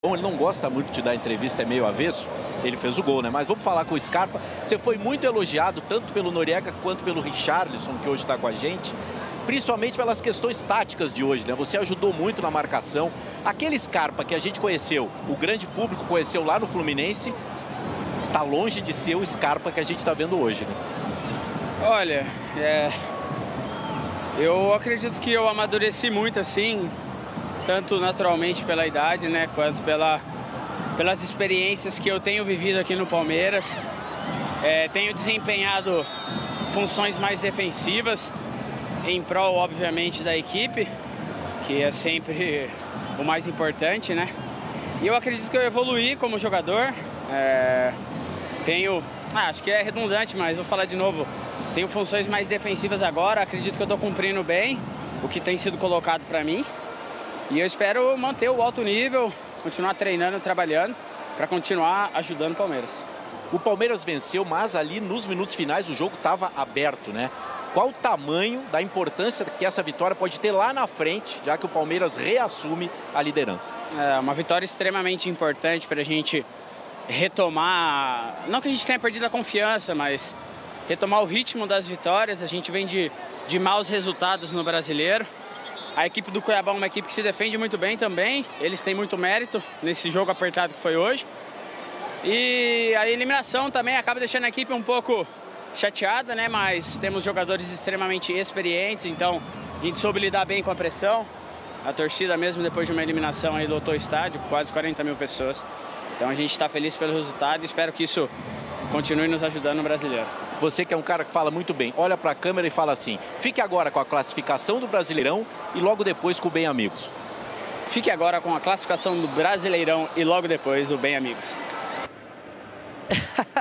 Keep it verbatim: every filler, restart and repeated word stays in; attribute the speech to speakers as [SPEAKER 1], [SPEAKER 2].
[SPEAKER 1] Bom, ele não gosta muito de dar entrevista, é meio avesso. Ele fez o gol, né? Mas vamos falar com o Scarpa. Você foi muito elogiado, tanto pelo Noriega quanto pelo Richarlison, que hoje está com a gente. Principalmente pelas questões táticas de hoje, né? Você ajudou muito na marcação. Aquele Scarpa que a gente conheceu, o grande público conheceu lá no Fluminense, tá longe de ser o Scarpa que a gente está vendo hoje, né?
[SPEAKER 2] Olha, é... eu acredito que eu amadureci muito, assim, tanto naturalmente pela idade, né, quanto pela, pelas experiências que eu tenho vivido aqui no Palmeiras. É, tenho desempenhado funções mais defensivas, em prol, obviamente, da equipe, que é sempre o mais importante, né? E eu acredito que eu evoluí como jogador. É, tenho, ah, acho que é redundante, mas vou falar de novo. Tenho funções mais defensivas agora, acredito que eu estou cumprindo bem o que tem sido colocado para mim. E eu espero manter o alto nível, continuar treinando, trabalhando, para continuar ajudando o Palmeiras.
[SPEAKER 1] O Palmeiras venceu, mas ali nos minutos finais o jogo estava aberto, né? Qual o tamanho da importância que essa vitória pode ter lá na frente, já que o Palmeiras reassume a liderança?
[SPEAKER 2] É uma vitória extremamente importante para a gente retomar, não que a gente tenha perdido a confiança, mas retomar o ritmo das vitórias. A gente vem de, de maus resultados no Brasileiro. A equipe do Cuiabá é uma equipe que se defende muito bem também. Eles têm muito mérito nesse jogo apertado que foi hoje. E a eliminação também acaba deixando a equipe um pouco chateada, né? Mas temos jogadores extremamente experientes, então a gente soube lidar bem com a pressão. A torcida mesmo, depois de uma eliminação, aí lotou o estádio, quase quarenta mil pessoas. Então a gente está feliz pelo resultado e espero que isso continue nos ajudando no Brasileiro.
[SPEAKER 1] Você que é um cara que fala muito bem, olha para a câmera e fala assim: fique agora com a classificação do Brasileirão e logo depois com o Bem Amigos.
[SPEAKER 2] Fique agora com a classificação do Brasileirão e logo depois o Bem Amigos.